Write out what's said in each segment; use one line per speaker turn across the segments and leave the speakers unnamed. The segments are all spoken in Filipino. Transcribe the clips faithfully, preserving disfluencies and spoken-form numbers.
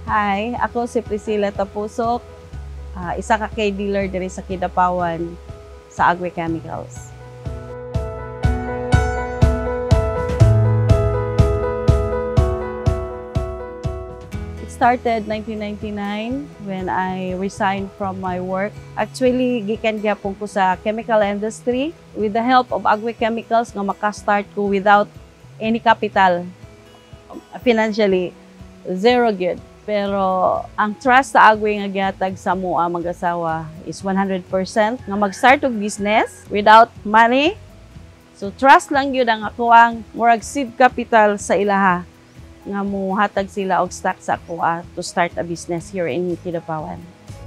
Hi, ako si Priscilla Tapusok, uh, isa ka kay dealer diri sa Kidapawan sa Agri Chemicals. It started nineteen ninety-nine when I resigned from my work. Actually, gikan gyapon ko sa chemical industry with the help of Agri Chemicals nga maka-start ko without any capital. Financially, zero good. Pero ang trust sa agwi nga gihatag sa mua mag-asawa is one hundred percent nga mag-start og business without money. So trust lang gyud ang ako ang murag seed capital sa ilaha nga muhatag sila og stock sa ako to start a business here in Kidapawan.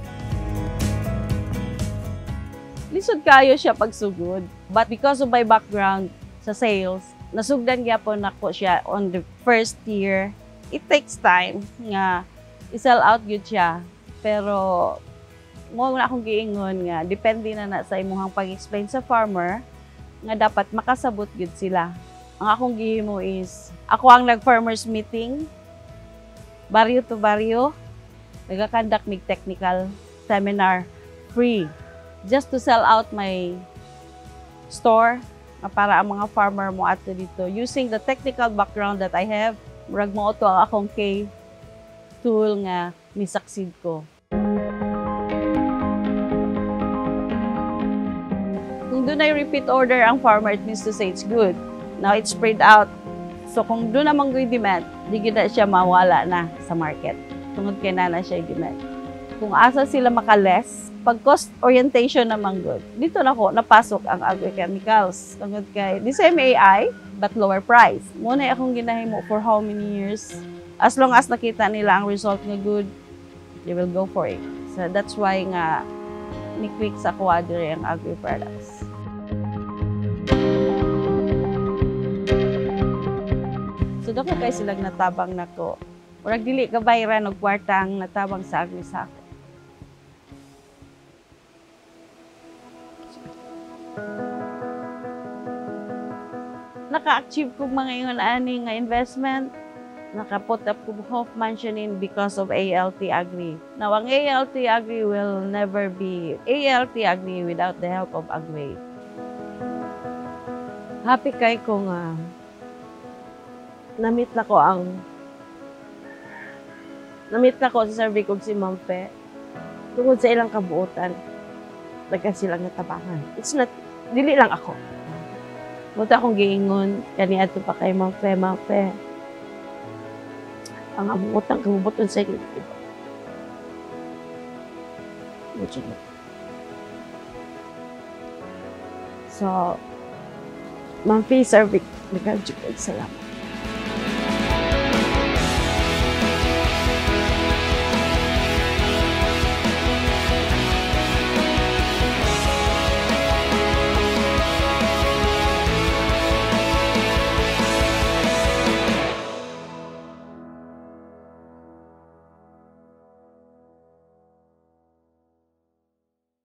Lisod kayo siya pagsugod, but because of my background sa sales, nasugdan gyapon nako siya on the first year. It takes time nga i-sell out gyud siya, pero mo na akong giingon nga depende na na sa imong pag-explain sa farmer nga dapat makasabot gyud sila. Ang akong gihimo is ako ang nag-farmers meeting baryo to baryo, nagakandak mig technical seminar free just to sell out my store para ang mga farmer mo ato dito using the technical background that I have. Murag mo ito ang akong kay tool nga mi-succeed ko. Kung doon ay repeat order ang farmer, it means to say it's good. Now it's spread out. So kung doon naman yung demand, di gina siya mawala na sa market. Tungod kay na na siya yung demand. Kung asa sila makaless, pag cost orientation naman good, dito na ko napasok ang Agri Chemicals. Tungod kay the same A I, but lower price. Muna akong ginahimo for how many years. As long as nakita nila ang result nga good, they will go for it. So that's why nga ni-quick sa Quadri ang agri products. So dako kay silang natabang nako. Murag dili ka bayran og kwarta ang natabang sa agri sa ako. Naka-achieve ko mga ingon ani nga investment. Naka-put up ko Hof Mansion in because of A L T Agri. Now, ang A L T Agri will never be A L T Agri without the help of Agri. Happy kay ko nga na-meet na ko ang na-meet na ko sa survey ko si Ma'am Fe. Tungod sa ilang kabuutan, nagka silang natabangan. It's not, dili lang ako. Buta akong giingon, kaniya ito pa kay Ma'am Fe, Ma'am Fe. Ang abutan, kabubuton sa inyo. So, Ma'am Fe, survey, nagkajukod, salamat.